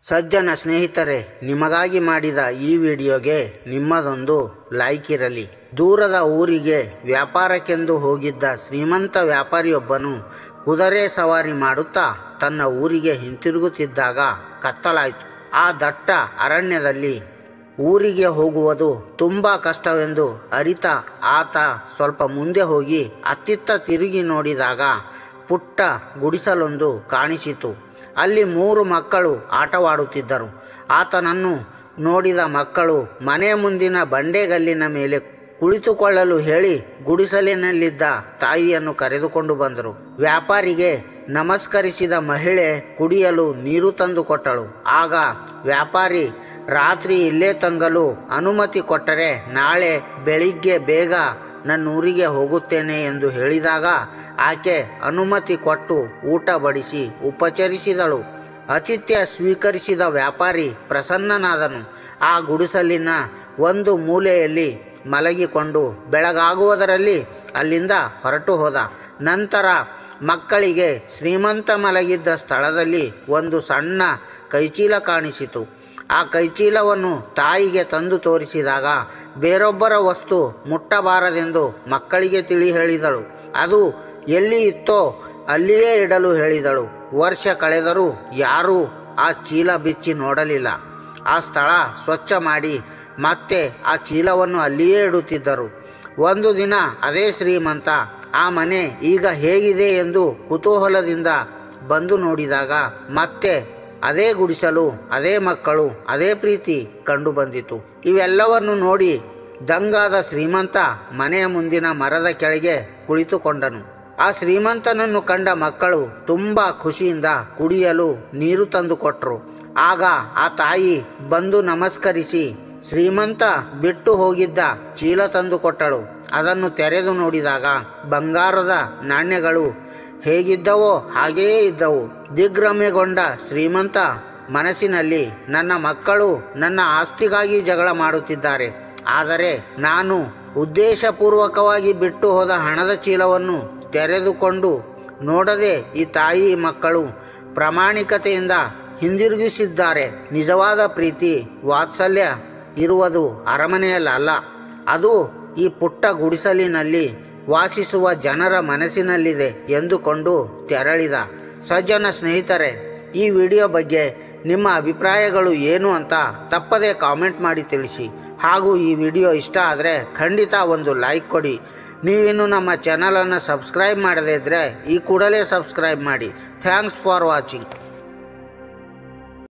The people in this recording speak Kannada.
ಸಜ್ಜನ ಸ್ನೇಹಿತರೆ, ನಿಮಗಾಗಿ ಮಾಡಿದ ಈ ವಿಡಿಯೋಗೆ ನಿಮ್ಮದೊಂದು ಲೈಕ್ ಇರಲಿ. ದೂರದ ಊರಿಗೆ ವ್ಯಾಪಾರಕ್ಕೆಂದು ಹೋಗಿದ್ದ ಶ್ರೀಮಂತ ವ್ಯಾಪಾರಿಯೊಬ್ಬನು ಕುದುರೆ ಸವಾರಿ ಮಾಡುತ್ತಾ ತನ್ನ ಊರಿಗೆ ಹಿಂತಿರುಗುತ್ತಿದ್ದಾಗ ಕತ್ತಲಾಯಿತು. ಆ ದಟ್ಟ ಅರಣ್ಯದಲ್ಲಿ ಊರಿಗೆ ಹೋಗುವುದು ತುಂಬ ಕಷ್ಟವೆಂದು ಅರಿತ ಆತ ಸ್ವಲ್ಪ ಮುಂದೆ ಹೋಗಿ ಅತ್ತಿತ್ತ ತಿರುಗಿ ನೋಡಿದಾಗ ಪುಟ್ಟ ಗುಡಿಸಲೊಂದು ಕಾಣಿಸಿತು. ಅಲ್ಲಿ 3 ಮಕ್ಕಳು ಆಟವಾಡುತ್ತಿದ್ದರು. ಆತನನ್ನು ನೋಡಿದ ಮಕ್ಕಳು ಮನೆ ಮುಂದಿನ ಬಂಡೆಗಲ್ಲಿನ ಮೇಲೆ ಕುಳಿತುಕೊಳ್ಳಲು ಹೇಳಿ ಗುಡಿಸಲಿನಲ್ಲಿದ್ದ ತಾಯಿಯನ್ನು ಕರೆದುಕೊಂಡು ಬಂದರು. ವ್ಯಾಪಾರಿಗೆ ನಮಸ್ಕರಿಸಿದ ಮಹಿಳೆ ಕುಡಿಯಲು ನೀರು ತಂದು ಕೊಟ್ಟಳು. ಆಗ ವ್ಯಾಪಾರಿ ರಾತ್ರಿ ಇಲ್ಲೇ ತಂಗಲು ಅನುಮತಿ ಕೊಟ್ಟರೆ ನಾಳೆ ಬೆಳಿಗ್ಗೆ ಬೇಗ ನನ್ನೂರಿಗೆ ಹೋಗುತ್ತೇನೆ ಎಂದು ಹೇಳಿದಾಗ ಆಕೆ ಅನುಮತಿ ಕೊಟ್ಟು ಊಟ ಬಡಿಸಿ ಉಪಚರಿಸಿದಳು. ಆತಿಥ್ಯ ಸ್ವೀಕರಿಸಿದ ವ್ಯಾಪಾರಿ ಪ್ರಸನ್ನನಾದನು. ಆ ಗುಡಿಸಲಿನ ಒಂದು ಮೂಲೆಯಲ್ಲಿ ಮಲಗಿಕೊಂಡು ಬೆಳಗಾಗುವುದರಲ್ಲಿ ಅಲ್ಲಿಂದ ಹೊರಟು ಹೋದ. ನಂತರ ಮಕ್ಕಳಿಗೆ ಶ್ರೀಮಂತ ಮಲಗಿದ್ದ ಸ್ಥಳದಲ್ಲಿ ಒಂದು ಸಣ್ಣ ಕೈಚೀಲ ಕಾಣಿಸಿತು. ಆ ಕೈಚೀಲವನ್ನು ತಾಯಿಗೆ ತಂದು ತೋರಿಸಿದಾಗ ಬೇರೊಬ್ಬರ ವಸ್ತು ಮುಟ್ಟಬಾರದೆಂದು ಮಕ್ಕಳಿಗೆ ತಿಳಿ ಹೇಳಿದಳು. ಅದು ಎಲ್ಲಿ ಇತ್ತೋ ಅಲ್ಲಿಯೇ ಇಡಲು ಹೇಳಿದಳು. ವರ್ಷ ಕಳೆದರೂ ಯಾರೂ ಆ ಚೀಲ ಬಿಚ್ಚಿ ನೋಡಲಿಲ್ಲ. ಆ ಸ್ಥಳ ಸ್ವಚ್ಛ ಮಾಡಿ ಮತ್ತೆ ಆ ಚೀಲವನ್ನು ಅಲ್ಲಿಯೇ ಇಡುತ್ತಿದ್ದರು. ಒಂದು ದಿನ ಅದೇ ಶ್ರೀಮಂತ ಆ ಮನೆ ಈಗ ಹೇಗಿದೆ ಎಂದು ಕುತೂಹಲದಿಂದ ಬಂದು ನೋಡಿದಾಗ ಮತ್ತೆ ಅದೇ ಗುಡಿಸಲು, ಅದೇ ಮಕ್ಕಳು, ಅದೇ ಪ್ರೀತಿ ಕಂಡು ಬಂದಿತು. ಇವೆಲ್ಲವನ್ನು ನೋಡಿ ದಂಗಾದ ಶ್ರೀಮಂತ ಮನೆಯ ಮುಂದಿನ ಮರದ ಕೆಳಗೆ ಕುಳಿತುಕೊಂಡನು. ಆ ಶ್ರೀಮಂತನನ್ನು ಕಂಡ ಮಕ್ಕಳು ತುಂಬ ಖುಷಿಯಿಂದ ಕುಡಿಯಲು ನೀರು ತಂದು ಕೊಟ್ಟರು. ಆಗ ಆ ತಾಯಿ ಬಂದು ನಮಸ್ಕರಿಸಿ ಶ್ರೀಮಂತ ಬಿಟ್ಟು ಹೋಗಿದ್ದ ಚೀಲ ತಂದು ಕೊಟ್ಟಳು. ಅದನ್ನು ತೆರೆದು ನೋಡಿದಾಗ ಬಂಗಾರದ ನಾಣ್ಯಗಳು ಹೇಗಿದ್ದವೋ ಹಾಗೆಯೇ ಇದ್ದವು. ದಿಗ್ಭ್ರಮೆಗೊಂಡ ಶ್ರೀಮಂತ ಮನಸ್ಸಿನಲ್ಲಿ, ನನ್ನ ಮಕ್ಕಳು ನನ್ನ ಆಸ್ತಿಗಾಗಿ ಜಗಳ ಮಾಡುತ್ತಿದ್ದಾರೆ, ಆದರೆ ನಾನು ಉದ್ದೇಶಪೂರ್ವಕವಾಗಿ ಬಿಟ್ಟು ಹೋದ ಹಣದ ಚೀಲವನ್ನು ತೆರೆದುಕೊಂಡು ನೋಡದೆ ಈ ತಾಯಿ ಮಕ್ಕಳು ಪ್ರಾಮಾಣಿಕತೆಯಿಂದ ಹಿಂದಿರುಗಿಸಿದ್ದಾರೆ. ನಿಜವಾದ ಪ್ರೀತಿ ವಾತ್ಸಲ್ಯ ಇರುವುದು ಅರಮನೆಯಲ್ಲ, ಅದು ಈ ಪುಟ್ಟ ಗುಡಿಸಲಿನಲ್ಲಿ ವಾಸಿಸುವ ಜನರ ಮನಸ್ಸಿನಲ್ಲಿದೆ ಎಂದುಕೊಂಡು ತೆರಳಿದ. ಸಜ್ಜನ ಸ್ನೇಹಿತರೆ, ಈ ವಿಡಿಯೋ ಬಗ್ಗೆ ನಿಮ್ಮ ಅಭಿಪ್ರಾಯಗಳು ಏನು ಅಂತ ತಪ್ಪದೇ ಕಾಮೆಂಟ್ ಮಾಡಿ ತಿಳಿಸಿ. ಹಾಗೂ ಈ ವಿಡಿಯೋ ಇಷ್ಟ ಆದರೆ ಖಂಡಿತ ಒಂದು ಲೈಕ್ ಕೊಡಿ. ನೀವಿನ್ನು ನಮ್ಮ ಚಾನಲನ್ನು ಸಬ್ಸ್ಕ್ರೈಬ್ ಮಾಡದೇ ಇದ್ದರೆ ಈ ಕೂಡಲೇ ಸಬ್ಸ್ಕ್ರೈಬ್ ಮಾಡಿ. Thanks for watching.